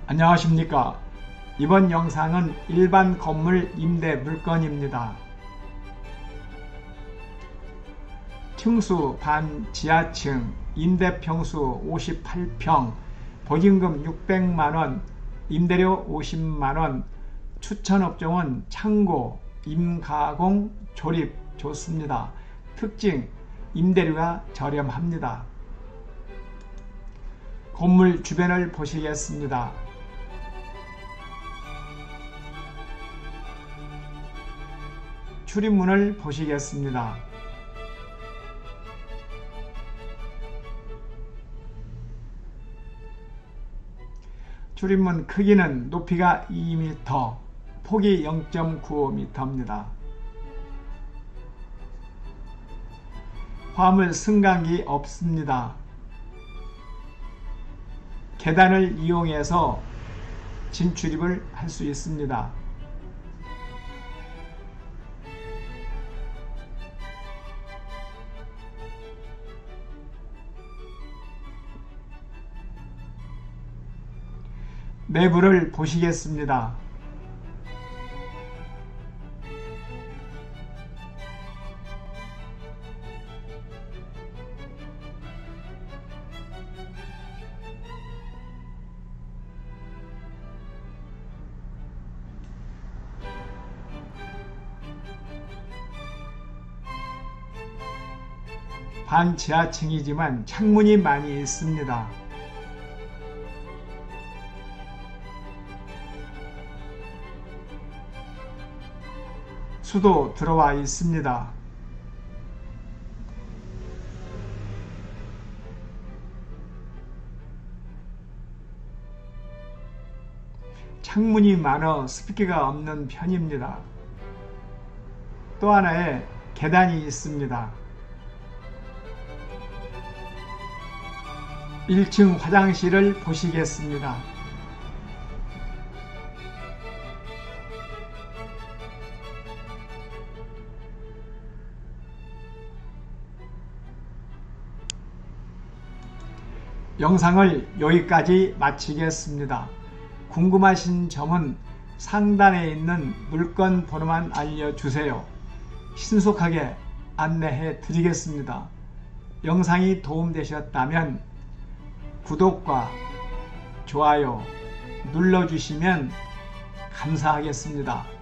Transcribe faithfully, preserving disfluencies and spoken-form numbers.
안녕하십니까. 이번 영상은 일반 건물 임대 물건입니다. 층수 반 지하층, 임대평수 오십팔 평, 보증금 육백만원, 임대료 오십만원, 추천업종은 창고, 임가공, 조립 좋습니다. 특징, 임대료가 저렴합니다. 건물 주변을 보시겠습니다. 출입문을 보시겠습니다. 출입문 크기는 높이가 이 미터, 폭이 영 점 구오 미터입니다. 화물 승강기 없습니다. 계단을 이용해서 진출입을 할 수 있습니다. 내부를 보시겠습니다. 반지하층이지만 창문이 많이 있습니다. 수도 들어와 있습니다. 창문이 많아 습기가 없는 편입니다. 또 하나의 계단이 있습니다. 일 층 화장실을 보시겠습니다. 영상을 여기까지 마치겠습니다. 궁금하신 점은 상단에 있는 물건 번호만 알려주세요. 신속하게 안내해 드리겠습니다. 영상이 도움되셨다면 구독과 좋아요 눌러주시면 감사하겠습니다.